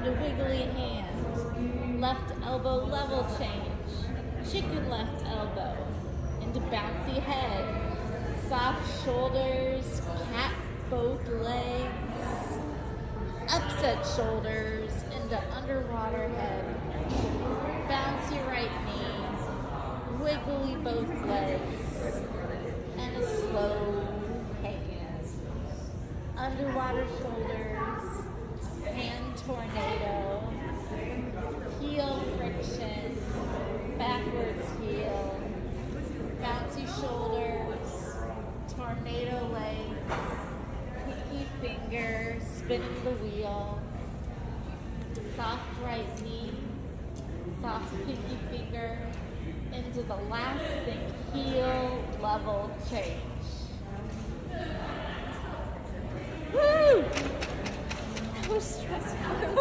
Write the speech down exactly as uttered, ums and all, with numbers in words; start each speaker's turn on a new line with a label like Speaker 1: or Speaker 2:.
Speaker 1: into wiggly hand, left elbow level change, chicken left elbow, into bouncy head, soft shoulders, cat both legs, upset shoulders, into underwater head, bouncy right knee, wiggly both legs, and a slow hand, underwater shoulders, hand tornado, heel friction, backwards heel, bouncy shoulders, tornado legs, pinky finger, spinning the wheel, soft right knee, soft pinky finger, into the last thing, heel level change. Woo! That was stressful.